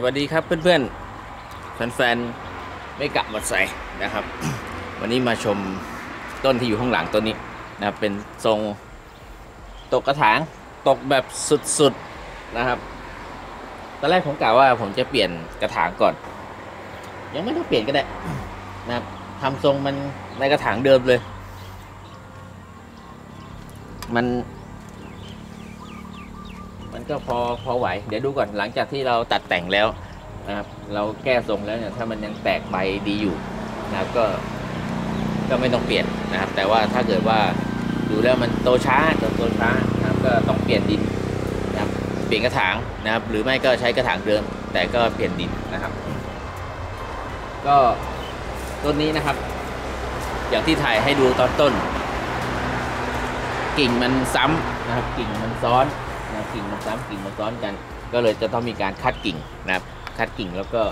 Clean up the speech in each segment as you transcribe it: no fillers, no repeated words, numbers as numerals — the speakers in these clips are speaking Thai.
วัสดีครับเพื่อนๆแฟนๆไม่กะหมดใส่นะครับวันนี้มาชมต้นที่อยู่ข้างหลังต้นนี้นะครับเป็นทรงตกกระถางตกแบบสุดๆนะครับตอนแรกผมกะว่าผมจะเปลี่ยนกระถางก่อนยังไม่ต้องเปลี่ยนก็ได้นะครับทำทรงมันในกระถางเดิมเลยมันก็พอไหวเดี๋ยวดูก่อนหลังจากที่เราตัดแต่งแล้วนะครับเราแก้ทรงแล้วเนี่ยถ้ามันยังแตกใบดีอยู่นะครับก็ไม่ต้องเปลี่ยนนะครับแต่ว่าถ้าเกิดว่าดูแล้วมันโตช้านะครับก็ต้องเปลี่ยนดินนะครับเปลี่ยนกระถางนะครับหรือไม่ก็ใช้กระถางเดิมแต่ก็เปลี่ยนดินนะครับก็ต้นนี้นะครับอย่างที่ถ่ายให้ดูตอนต้นกิ่งมันซ้ำนะครับกิ่งมันซ้อนนะกิ่งมันซ้ำกิ่งมันซ้อนกันก็เลยจะต้องมีการคัดกิ่งนะครับคัดกิ่งแล้วก็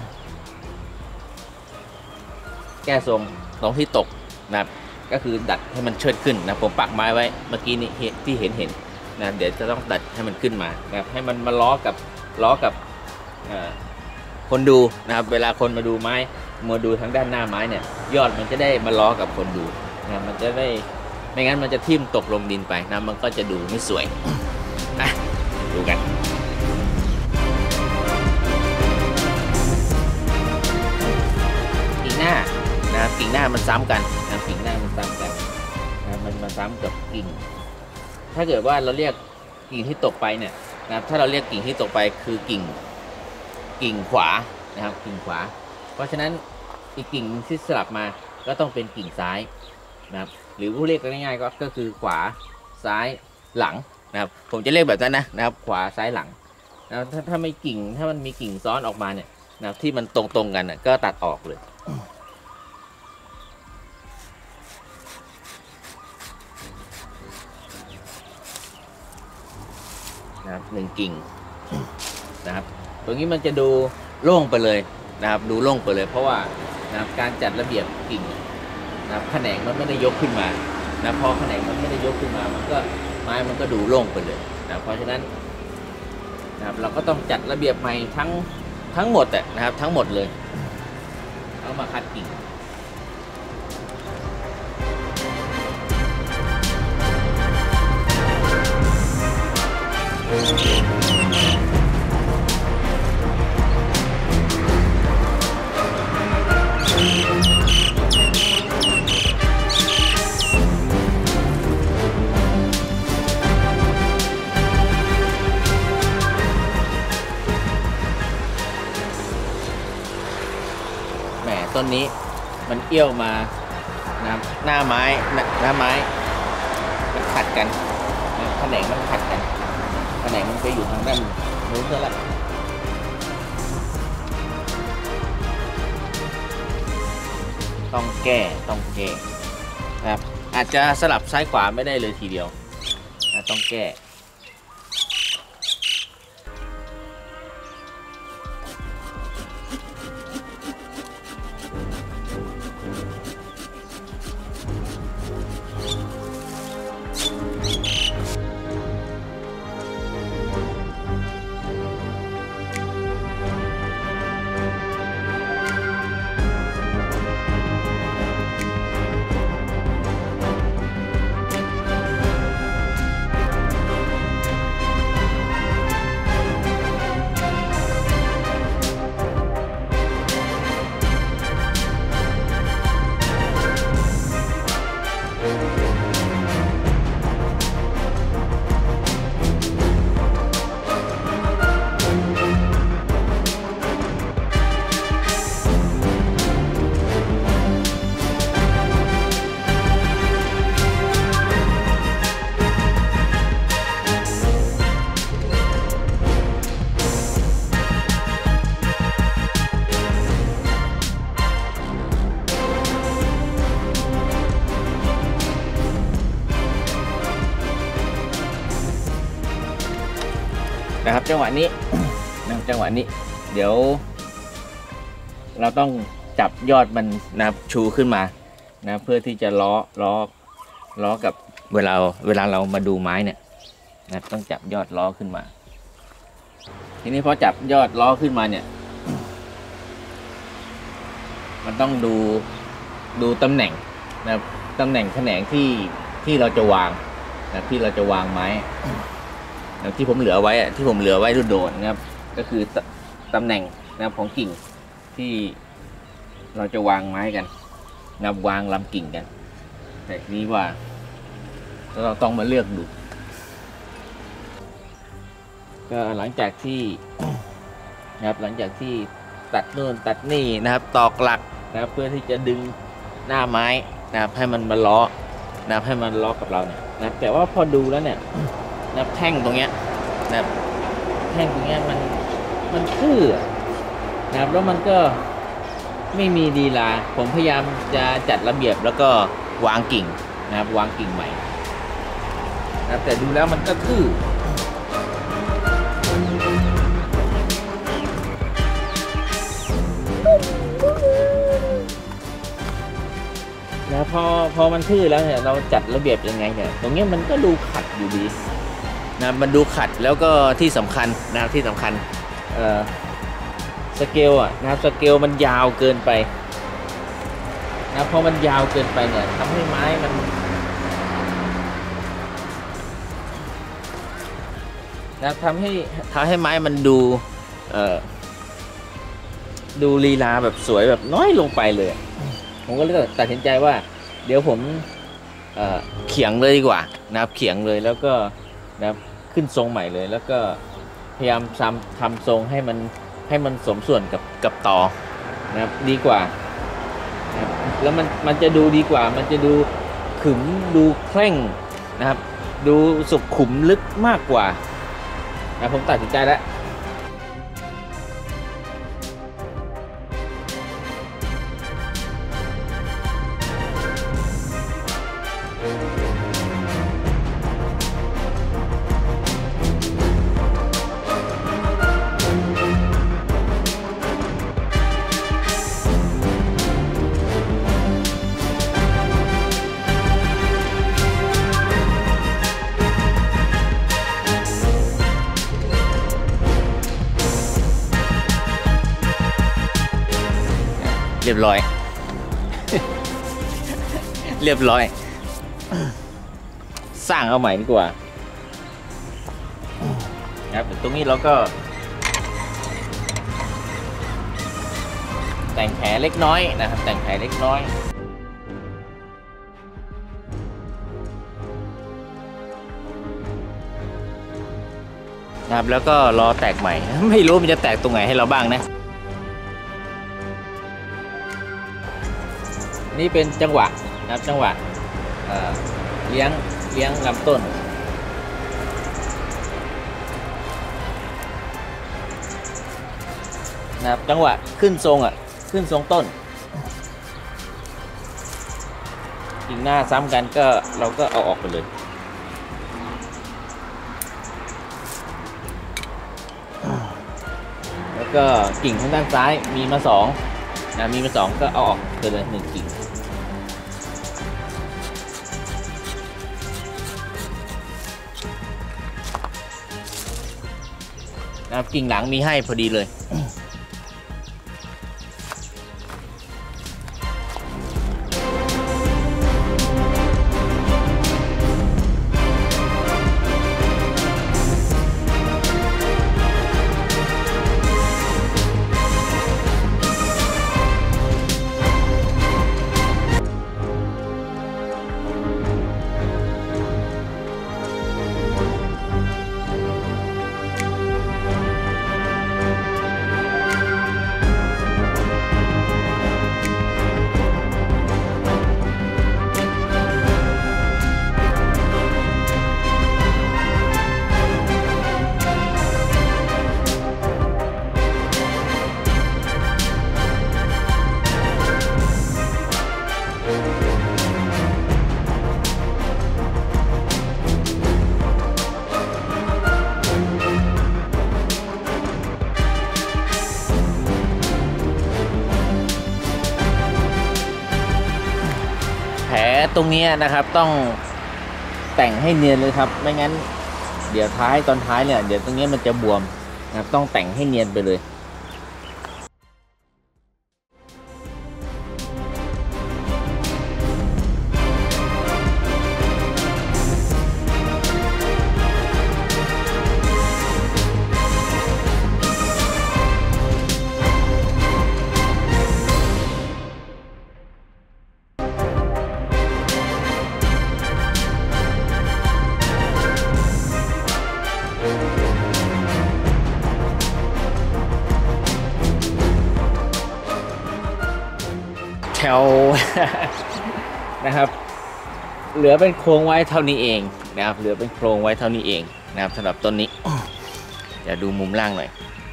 แก้ทรงตรงที่ตกนะครับก็คือดัดให้มันเชิดขึ้นนะผมปักไม้ไว้เมื่อกี้นี้ที่เห็นนะเดี๋ยวจะต้องดัดให้มันขึ้นมานะครับให้มันมาล้อกับคนดูนะครับเวลาคนมาดูไม้มาดูทางด้านหน้าไม้เนี่ยยอดมันจะได้มาล้อกับคนดูนะมันจะได้ไม่งั้นมันจะทิ่มตกลงดินไปนะมันก็จะดูไม่สวยดูกันกิ่งหน้านะครับกิ่งหน้ามันซ้ำกันนะกิ่งหน้ามันซ้ำกันนะมันมาซ้ำกับกิ่งถ้าเกิดว่าเราเรียกกิ่งที่ตกไปเนี่ยนะครับถ้าเราเรียกกิ่งที่ตกไปคือกิ่งขวานะครับกิ่งขวาเพราะฉะนั้นอีกกิ่งที่สลับมาก็ต้องเป็นกิ่งซ้ายนะครับหรือผู้เรียกง่ายๆก็คือขวาซ้ายหลังนะครับผมจะเรียกแบบนั้นนะครับขวาซ้ายหลังนะถ้าไม่กิ่งถ้ามันมีกิ่งซ้อนออกมาเนี่ยนะครับที่มันตรงกันก็ตัดออกเลยนะครับหนึ่งกิ่งนะครับตรงนี้มันจะดูโล่งไปเลยนะครับดูโล่งไปเลยเพราะว่านะครับการจัดระเบียบกิ่งนะครับแขนงมันไม่ได้ยกขึ้นมานะพอแขนงมันไม่ได้ยกขึ้นมามันก็ไม้มันก็ดูโล่งไปเลยนะเพราะฉะนั้นนะครับเราก็ต้องจัดระเบียบใหม่ทั้งหมดนะครับทั้งหมดเลยเอามาคัดกิ่งต้นนี้มันเอี้ยวมานะหน้าไม้มันขัดกันแขนงมันขัดกันแขนงมันไปอยู่ทางด้านนู้นซะละต้องแก้นะครับอาจจะสลับซ้ายขวาไม่ได้เลยทีเดียวต้องแก้นะครับจังหวะนี้ จังหวะนี้เดี๋ยวเราต้องจับยอดมันนะครับชูขึ้นมานะเพื่อที่จะล้อกับเวลาเรามาดูไม้เนี่ยนะต้องจับยอดล้อขึ้นมาทีนี้พอจับยอดล้อขึ้นมาเนี่ย มันต้องดูตำแหน่งนะครับตำแหน่งแขนงที่เราจะวางนะที่เราจะวางไม้นะที่ผมเหลือไว้โดดๆนะครับก็คือตำแหน่งนะครับของกิ่งที่เราจะวางไม้กันนะครับวางลำกิ่งกันแต่นี้ว่าเราต้องมาเลือกดูก็หลังจากที่นะครับหลังจากที่ตัดนู่นตัดนี่นะครับตอกหลักนะครับเพื่อที่จะดึงหน้าไม้นะครับให้มันมาล้อนะครับให้มันล้อกับเราเนี่ยนะแต่ว่าพอดูแล้วเนี่ยนะครับแท่งตรงเนี้ยนะครับแท่งตรงเนี้ยมันทื่อนะครับแล้วมันก็ไม่มีดีลาผมพยายามจะจัดระเบียบแล้วก็วางกิ่งนะครับวางกิ่งใหม่นะครับแต่ดูแล้วมันก็ทื่อนะพอมันทื่อแล้วเนี่ยเราจัดระเบียบยังไงเนี่ยตรงนี้มันก็ดูขัดอยู่ดีนะมันดูขัดแล้วก็ที่สำคัญนะครับที่สำคัญสเกลนะครับสเกลมันยาวเกินไปนะพอมันยาวเกินไปเนี่ยทำให้ไม้มันนะทำให้ไม้มันดูลีลาแบบสวยแบบน้อยลงไปเลยผมก็เลยตัดสินใจว่าเดี๋ยวผมเขียงเลยดีกว่านะครับเขียงเลยแล้วก็นะครับขึ้นทรงใหม่เลยแล้วก็พยายามทำทรงให้มันสมส่วนกับตอนะครับดีกว่านะครับแล้วมันจะดูดีกว่ามันจะดูขึมดูเคร่งนะครับดูสุขุมลึกมากกว่านะผมตัดสินใจแล้วเรียบร้อย เรียบร้อยสร้างเอาใหม่ดีกว่าครับตรงนี้เราก็แต่งแผลเล็กน้อยนะครับแต่งแผลเล็กน้อยนะครับแล้วก็รอแตกใหม่ไม่รู้มันจะแตกตรงไหนให้เราบ้างนะนี่เป็นจังหวะนะครับจังหวะเลี้ยงลำต้นนะครับจังหวะขึ้นทรงขึ้นทรงต้นกิ่งหน้าซ้ำกันก็เราก็เอาออกไปเลยแล้วก็กิ่งทางด้านซ้ายมีมา2นะมีมา2ก็เอาออกไปเลย1กิ่งนะครับกิ่งหลังมีให้พอดีเลยแผลตรงนี้นะครับต้องแต่งให้เนียนเลยครับไม่งั้นเดี๋ยวตอนท้ายเนี่ยเดี๋ยวตรงนี้มันจะบวมนะครับต้องแต่งให้เนียนไปเลย แถว นะครับเหลือเป็นโครงไว้เท่านี้เองนะครับเหลือเป็นโครงไว้เท่านี้เองนะครับสำหรับต้นนี้เดี๋ยวดูมุมล่างหน่อย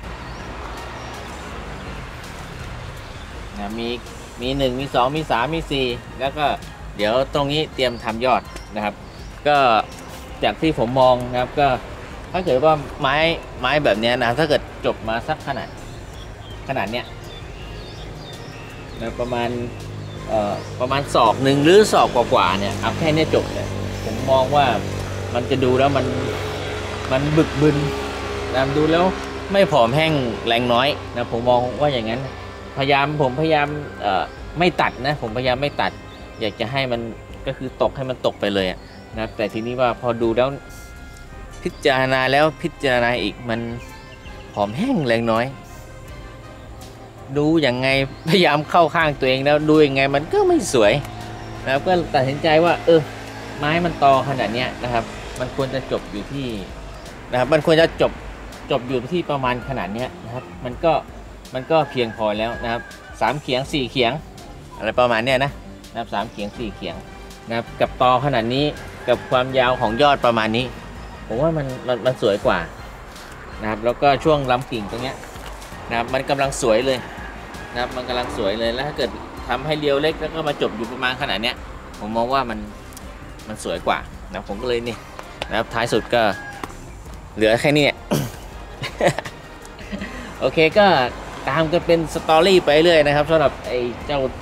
นะมี1มี2มี3มี4แล้วก็เดี๋ยวตรงนี้เตรียมทำยอดนะครับก็จากที่ผมมองนะครับก็ถ้าเกิดว่าไม้แบบนี้นะถ้าเกิดจบมาสักขนาดเนี้ยนะประมาณศอกหนึ่งหรือศอกกว่าเนี่ยเอาแค่นี้จบเลยผมมองว่ามันจะดูแล้วมันบึกบึนนะดูแล้วไม่ผอมแห้งแรงน้อยนะผมมองว่าอย่างนั้นผมพยายามไม่ตัดนะผมพยายามไม่ตัดอยากจะให้มันก็คือตกให้มันตกไปเลยนะแต่ทีนี้ว่าพอดูแล้วพิจารณาแล้วพิจารณาอีกมันผอมแห้งแรงน้อยดูยังไงพยายามเข้าข้างตัวเองแล้วดูยังไงมันก็ไม่สวยนะครับก็ตัดสินใจว่าไม้มันตอขนาดเนี้ยนะครับมันควรจะจบอยู่ที่นะครับมันควรจะจบอยู่ที่ประมาณขนาดเนี้ยนะครับมันก็เพียงพอแล้วนะครับ3 เขียง 4 เขียงอะไรประมาณเนี้ยนะครับ3 เขียง 4 เขียงนะครับกับตอขนาดนี้กับความยาวของยอดประมาณนี้ผมว่ามันสวยกว่านะครับแล้วก็ช่วงลำกิ่งตรงเนี้ยนะครับมันกำลังสวยเลยนะครับมันกำลังสวยเลยแล้วถ้าเกิดทำให้เรียวเล็กแล้วก็มาจบอยู่ประมาณขนาดเนี้ยผมมองว่ามันสวยกว่านะผมก็เลยนี่นะครับท้ายสุดก็เหลือแค่นี้ โอเคก็ตามกันเป็นสตอรี่ไปเรื่อยนะครับสำหรับไอ้เจ้า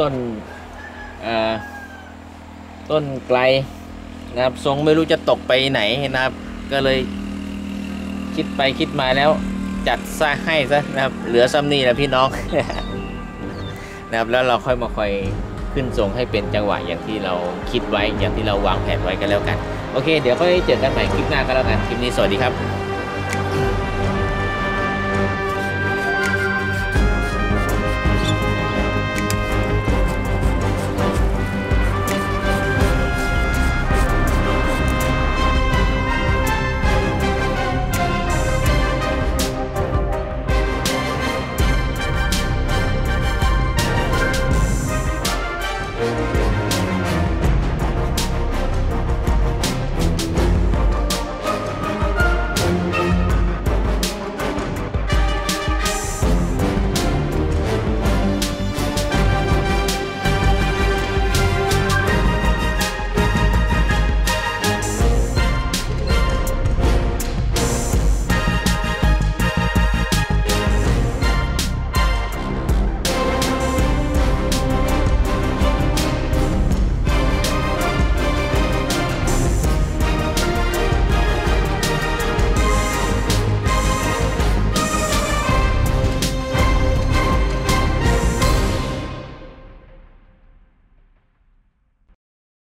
ต้นไกลนะครับทรงไม่รู้จะตกไปไหนนะครับก็เลยคิดไปคิดมาแล้วจัดซะให้ซะนะครับเหลือซ้ำนี่แหละพี่น้อง นะครับแล้วเราค่อยมาขึ้นทรงให้เป็นจังหวะอย่างที่เราคิดไว้อย่างที่เราวางแผนไว้กันแล้วกันโอเคเดี๋ยวค่อยเจอกันใหม่คลิปหน้าก็แล้วกันคลิปนี้สวัสดีครับ